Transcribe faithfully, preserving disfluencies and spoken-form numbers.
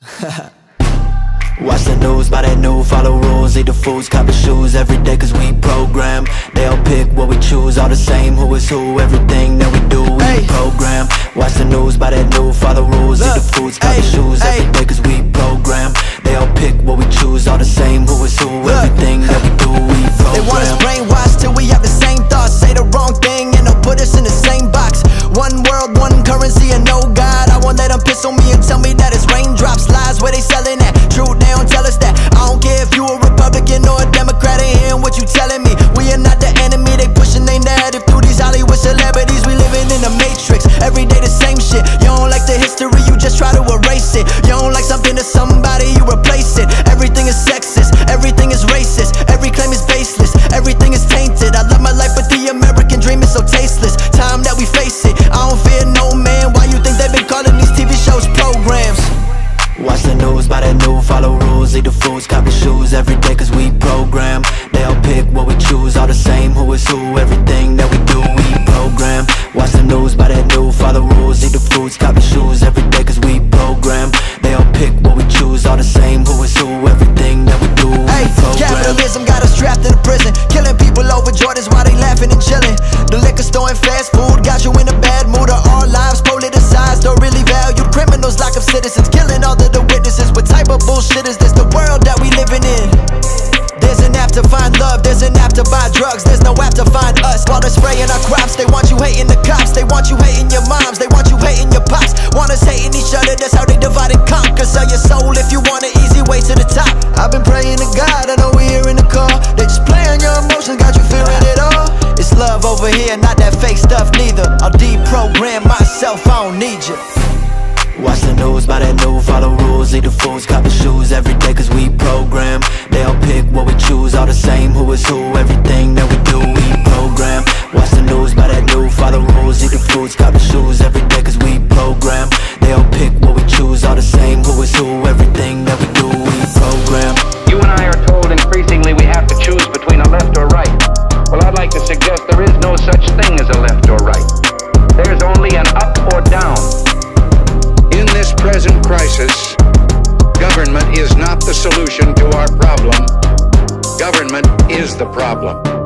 Watch the news, buy that new, follow rules, eat the foods, copy shoes every day cause we program. They'll pick what we choose, all the same, who is who, everything that we do, we hey. program. Watch the news, buy that new, follow rules, Look. eat the foods, copy hey. shoes every day cause we program. They'll pick what we choose, all the same, who is who, Look. everything that we do, we program. They want us brainwashed till we have the same thoughts, say the wrong thing and they'll put us in the same box. One world, one currency and no God. I won't let them piss on me and tell me that it's raindrops. Lies where they selling at, truth they don't tell us that. I don't care if you a Republican or a Democrat, ain't hearing what you telling me. We are not the enemy, they pushing their narrative through these Hollywood celebrities. We living in a matrix, every day the same shit. You don't like the history, you just try to erase it. You don't like something to somebody, you replace it. Everything is sexist, everything is racist, every claim is baseless, everything is tainted. I love my life but the American dream is so tasteless. Time that we face it, I don't fear no man. Why you think they've been calling these T V shows programs? Watch the news, buy that new, follow rules, eat the foods, copy shoes every day cause we program. They'll pick what we choose, all the same, who is who, everything that we do, we program. Watch the news, buy that new, follow rules, eat the foods, copy shoes every day cause we program. They'll pick what we choose, all the same, who is who, everything that we do, we hey, program. Capitalism got us trapped in a prison, killing people over Jordans while they laughing and chilling. The liquor store and fast food got you in a bad mood. Our lives politicized, don't really value criminals, lock up citizens, killing all the, the witnesses. What type of bullshit is this? The world that we living in. There's an app to find love, there's an app to buy drugs, there's no app to find us. While they're spraying our crops, they want you hating the cops, they want you hating your moms, they want you hating your pops. Want us hating each other, that's how they divide and conquer. Sell your soul if you want an easy way to the top. I've been praying to God, I know we here in the car. They just playing your emotions, got you feeling it all. It's love over here, not that fake stuff neither. I'll deprogram myself, I don't need you. Watch the news, buy that new, follow rules, eat the foods, copy shoes every day cause we program. They'll pick what we choose, all the same, who is who, everything that we do, we program. Watch the news, buy that new, follow rules, eat the foods, copy shoes every day cause we program. They'll pick what we choose, all the same, who is who, everything that we do, we program. You and I are told increasingly we have to choose between a left or right. Well, I'd like to suggest there is no such thing as a left or right. There's only an up or down. In this present crisis, government is not the solution to our problem. Government is the problem.